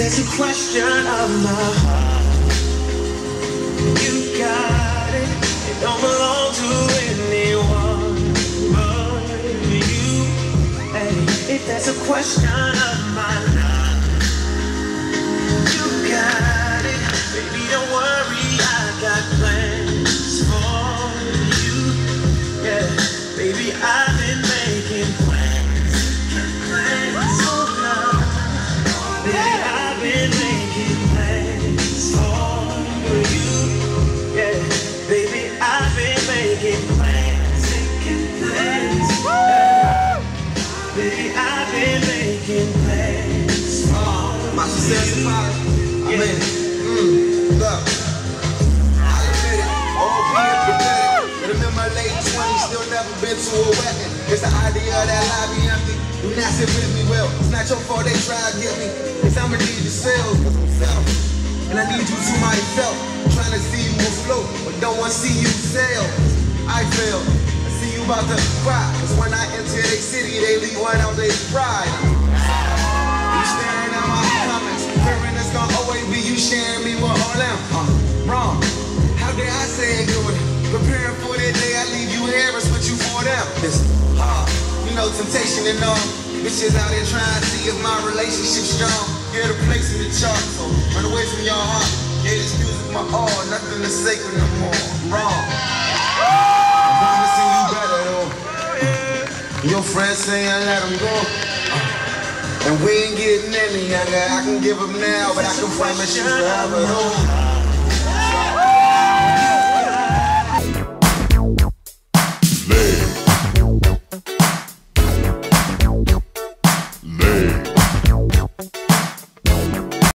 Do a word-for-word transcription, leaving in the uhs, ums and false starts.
It's a question of my heart. You got it. It don't belong to anyone but you. Hey, if that's a question of my life, you got it. Baby, don't worry, I got plans for you. Yeah, baby, I've been making plans. Plans for love. Baby, I've been making plans for you. Yeah, baby, I've been making plans. Making plans. Yeah. Baby, I've been making plans for my success is fire. I yeah. made it. Mm, look, I admit it. All being pathetic. But I'm in my late twenties, still never been to a wedding. It's the idea that life be empty. Do not sit with me well. It's not your fault they try to get me. It's I'ma need the sales, cause I'm selfish. And I need you to myself. Trying to see you afloat, but don't want to see you sail. I fail. I see you about to cry. Cause when I enter their city, they leave one out their pride. You staring at my comments. Fearing it's gonna always be you sharing me with all them. Uh, wrong. How dare I say it good? Preparing for that day, I leave you here and switch you for them. It's hard. You know, temptation and all. Bitches out here trying to see if my relationship's strong. Get a place in the chart, so run away from your heart. Yeah, this music my all, nothing is sacred no more. I'm wrong. I'm promising you better though. Your friends saying let them go. Uh, and we ain't getting any younger. I can give them now, but I can promise you forever though.